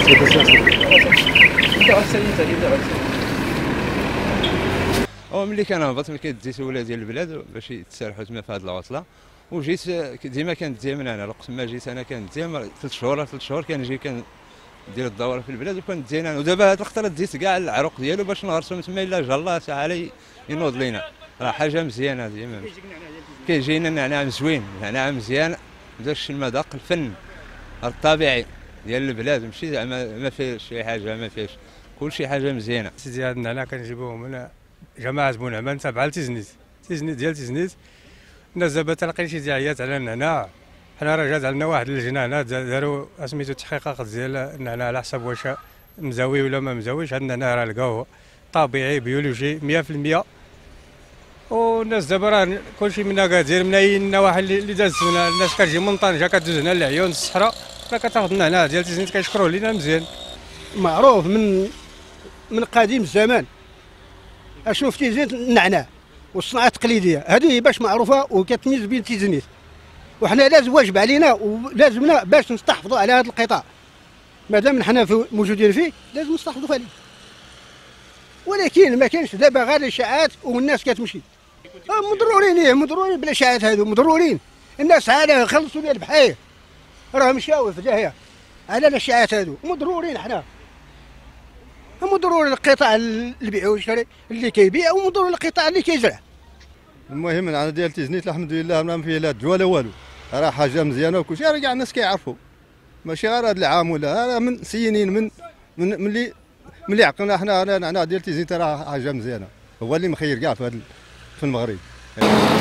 هو ملي كنهبط ملي كدزيت ولا ديال البلاد باش يتسالحوا تما في هذه العطله، وجيت ديما كندزي من هنا. وقت ما جيت انا كندزي 3 شهور كنجي كندير الدوره في البلاد وكندزي انا. ودابا هذه الخطره دزيت كاع العروق ديالو باش نغرسو تما الا جا الله تعالى ينوض لينا. راه حاجه مزيانه ديما. كيجينا النعناع زوين، النعناع مزيان داك المذاق الفن الطبيعي ديال البلاد، ماشي زعما ما فيهش شي حاجه، ما فيهش كلشي حاجه مزيانه. سيدي هاد النعناع كنجيبوه من جماعه بونعمان تابعه لتيزنيت ديال تيزنيت. الناس دابا تلقين شي دعايات على النعناع. حنا راه جات عندنا واحد اللجنه داروا سميتو تحقيقات ديال النعناع على حسب واش مزاوي ولا ما مزاويش. عندنا النعناع راه لقاوه طبيعي بيولوجي 100%. والناس دابا راه كلشي منا قادر من اي النواحي اللي دازت هنا. الناس كتجي من طنجه كدوز هنا لعيون الصحراء راه كتاخذ النعناع ديال تيزنيت كيشكروه لينا مزيان. معروف من قديم الزمان. اشوف تيزنيت النعناع والصناعه التقليديه هذه باش معروفه وكتميز بين تيزنيت، وحنا لازم واجب علينا ولازمنا باش نستحفظوا على هذا القطاع. مادام حنا موجودين فيه لازم نستحفظوا عليه. ولكن ما كاينش دابا غير الاشاعات والناس كتمشي. مضرورين بالاشاعات هذو مضرورين. الناس عاد خلصوا لي البحاير راه مشاو في داهيه على الاشاعات هذو. مضرورين حنا، مضرورين القطاع البيع والشراء اللي كيبيع ومضرورين القطاع اللي كيزرع. المهم النعناع ديال تيزنيت الحمد لله ما فيه لا دجوه لا والو، راه حاجه مزيانه وكلشي راه كاع الناس كيعرفوا. ماشي غير هذا العام ولا راه من سنين من ملي عقلنا حنا النعناع ديال تيزنيت راه حاجه مزيانه، هو اللي مخير كاع في المغرب.